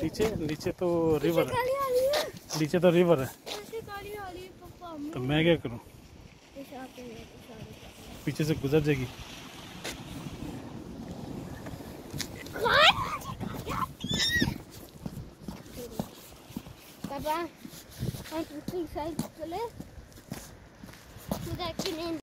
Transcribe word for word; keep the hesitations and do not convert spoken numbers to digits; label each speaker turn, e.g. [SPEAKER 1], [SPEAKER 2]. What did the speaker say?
[SPEAKER 1] नीचे नीचे तो रिवर है, नीचे तो रिवर है, तो मैं क्या करूं? पीछे से गुजर जाएगी।
[SPEAKER 2] पापा हम दूसरी साइड चले, मुझे